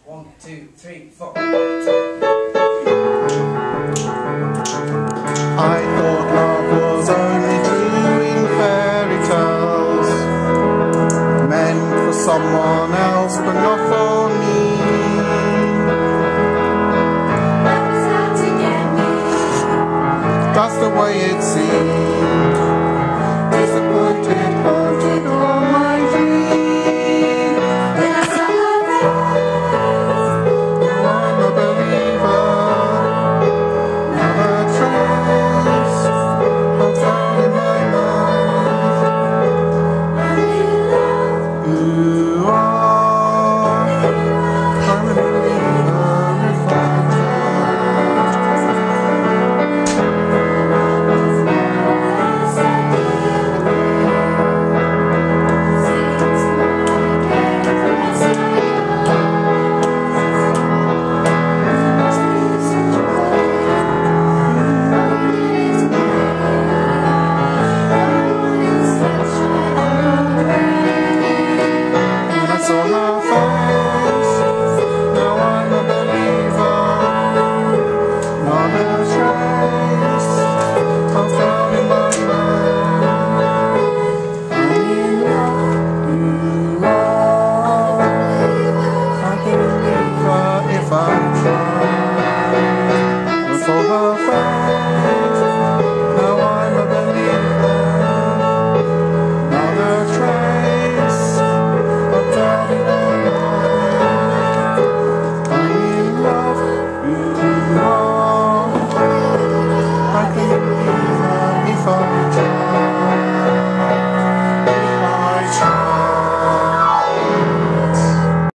1, 2, 3, 4. I thought love was only true in fairy tales, meant for someone else but not for me. Love was out to get me. That's the way it seems.